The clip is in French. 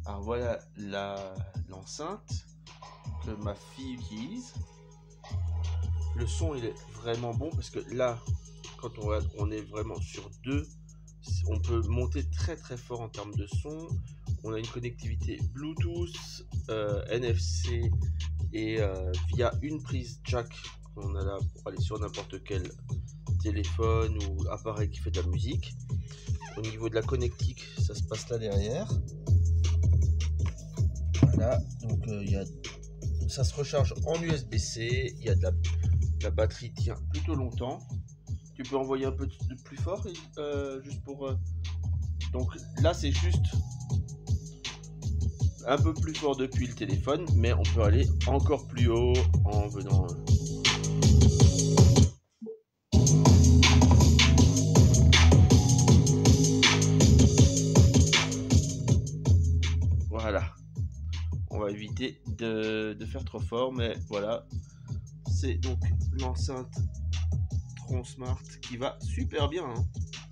Alors voilà l'enceinte que ma fille utilise. Le son il est vraiment bon parce que là, quand on regarde, on est vraiment sur deux. On peut monter très très fort en termes de son. On a une connectivité Bluetooth, NFC et via une prise jack qu'on a là pour aller sur n'importe quel téléphone ou appareil qui fait de la musique. Au niveau de la connectique, ça se passe là derrière. Voilà, donc ça se recharge en USB-C. Il y a de la batterie tient plutôt longtemps. Tu peux envoyer un peu de plus fort, juste pour. Donc là, c'est juste un peu plus fort depuis le téléphone, mais on peut aller encore plus haut en venant. Voilà. On va éviter de faire trop fort, mais voilà. C'est donc l'enceinte Tron Smart qui va super bien, hein.